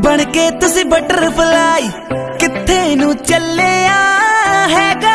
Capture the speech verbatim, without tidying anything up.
बन के तुसी बटरफ्लाई किथे नू चले हैगा